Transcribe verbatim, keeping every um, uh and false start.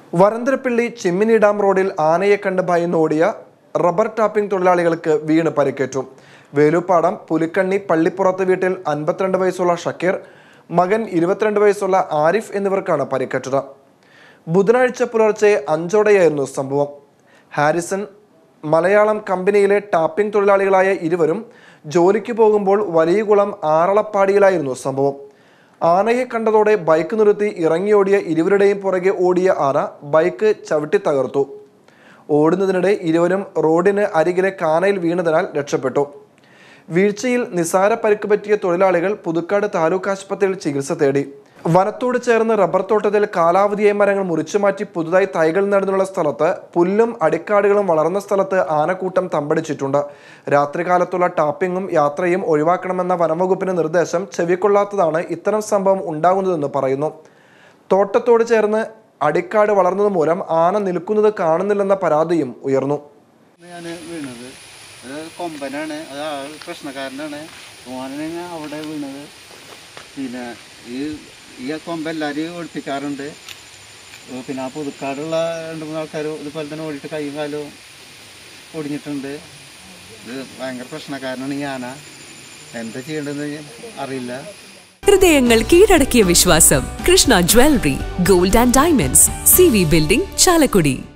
Varantharappilly Chimmini dam റോഡിൽ ആനയെ കണ്ട് ഭയന്നോടിയ റബ്ബർ ടാപ്പിംഗ് തൊഴിലാളികൾക്ക് വീണ് പരിക്കേറ്റു. വേലുപ്പാടം പുലിക്കണ്ണി പള്ളിപ്പുറത്ത് വീട്ടിൽ അൻപത്തിരണ്ട് വയസ്സുള്ള ഷക്കീർ, മകൻ ഇരുപത്തിരണ്ട് വയസ്സുള്ള ആരിഫ് എന്നിവർക്കാണ് പരിക്കേറ്റത്. ബുധനാഴ്ച പുലർച്ചെ അഞ്ചോടെയായിരുന്നു സംഭവം. ഹാരിസൺ മലയാളം കമ്പനിയിലെ ടാപ്പിംഗ് തൊഴിലാളികളായ ഇരുവരും ജോലിക്ക് പോകുമ്പോൾ വലിയകുളം ആറളപ്പാടിയിലായിരുന്നു സംഭവം. ആനയെ കണ്ടതോടെ ബൈക്ക് നിർത്തി ഇറങ്ങിയോടിയ ഇരുവരുടെയും പുറകെ ഓടിയ ആന ബൈക്ക് ചവിട്ടി തകർത്തു. ഓടുന്നതിനിടെ ഇരുവരും റോഡിന് അരികിലെ കാനയിൽ വീണതിനാൽ രക്ഷപ്പെട്ടു. വീഴ്ചയിൽ നിസാര പരിക്ക് പറ്റിയ തൊഴിലാളികൾ പുതുക്കാട് താലൂക്ക് ആശുപത്രിയിൽ ചികിത്സ തേടി. വനത്തോട് ചേർന്ന് റബ്ബർ തോട്ടത്തിൽ കാലാവധിയായ മരങ്ങൾ മുറിച്ചുമാറ്റി പുതുതായി തൈകൾ നടുന്നുള്ള സ്ഥലത്ത് പുല്ലും അടിക്കാടുകളും വളർന്ന സ്ഥലത്ത് ആനക്കൂട്ടം തമ്പടിച്ചിട്ടുണ്ട്. രാത്രികാലത്തുള്ള ടാപ്പിങ്ങും യാത്രയും ഒഴിവാക്കണമെന്ന വനംവകുപ്പിന്റെ നിർദ്ദേശം ചെവിക്കൊള്ളാത്തതാണ് ഇത്തരം സംഭവം ഉണ്ടാകുന്നതെന്ന് പറയുന്നു. തോട്ടത്തോട് ചേർന്ന് അടിക്കാട് വളർന്നത് മൂലം ആന നിൽക്കുന്നത് കാണുന്നില്ലെന്ന പരാതിയും ഉയർന്നു. കൊമ്പനാണ്, അത് പ്രശ്നക്കാരനാണ്. അവിടെ വീണത്. പിന്നെ ഈ ഈ കൊമ്പ് എല്ലാവരും ഒഴിപ്പിക്കാറുണ്ട്. പിന്നെ ആ പുതുക്കാടുള്ള രണ്ട് മൂന്ന് ആൾക്കാർ ഇതുപോലെ തന്നെ ഓടിയിട്ട് കൈയും കാലും ഒടിഞ്ഞിട്ടുണ്ട്. ഇത് ഭയങ്കര പ്രശ്നക്കാരനാണ് ഈ ആന. എന്താ ചെയ്യേണ്ടതെന്ന് അറിയില്ല. ഹൃദയങ്ങൾ കീഴടക്കിയ വിശ്വാസം. Krishna jewellery, gold and diamonds, C V building, Chalakudy.